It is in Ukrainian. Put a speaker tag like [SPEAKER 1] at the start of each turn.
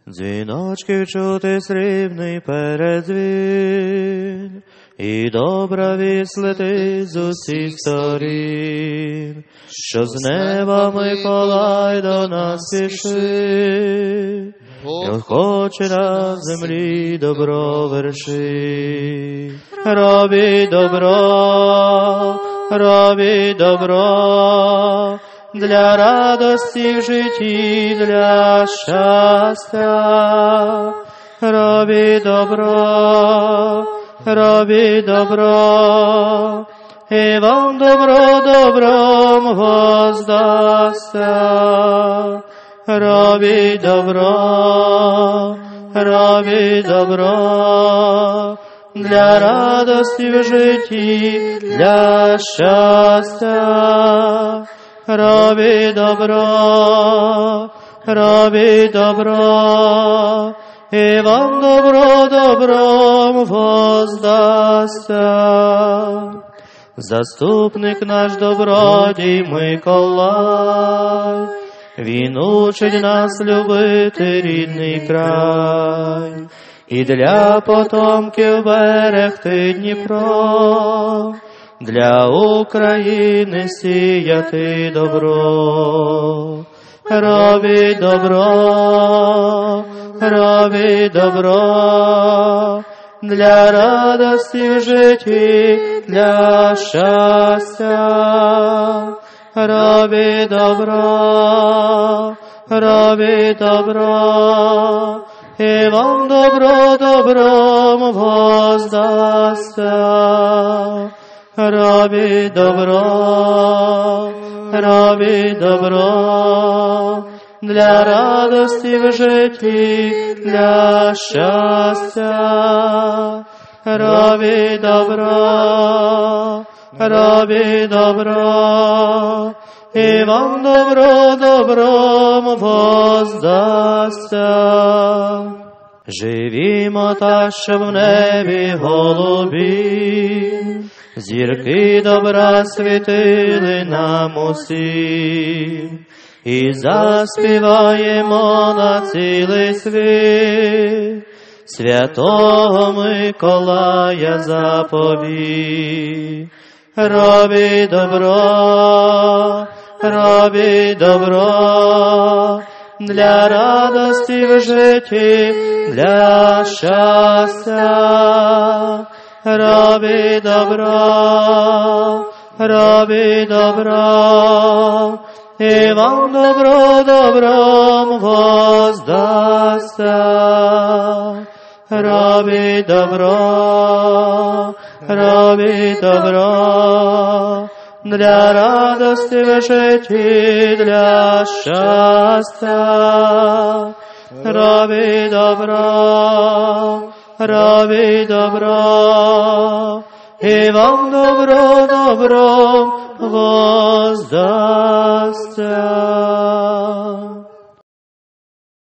[SPEAKER 1] Дзвіночків чути срібний передзвін, і добра вість летить з усіх сторін, що з неба Миколай до нас спішить, він хоче на землі добро вершить. Робіть добро, для радості в житті, для щастя. Робіть добро, і вам добро добром воздасться. Робіть добро, для радості в житті, для щастя. Робіть добро, і вам добро добром воздасться. Заступник наш добродій Миколай, він учить нас любити рідний край, і для потомків берегти Дніпро, для України сіяти добро. Робіть добро, для радості в житті, для щастя. Робіть добро, і вам добро добром воздасться. Робіть добро, для радості в житті, для щастя. Робіть добро, і вам добро добром воздасться. Живімо та, що в небі голубі, зірки добра світили нам усім, і заспіваємо на цілий світ святого Миколая заповідь. Робіть добро, для радості в житті, для щастя. Робіть добро, і вам добро добром воздасться. Робіть добро, для радості в житті, для щастя. Робіть добро, і вам добро добром воздасться.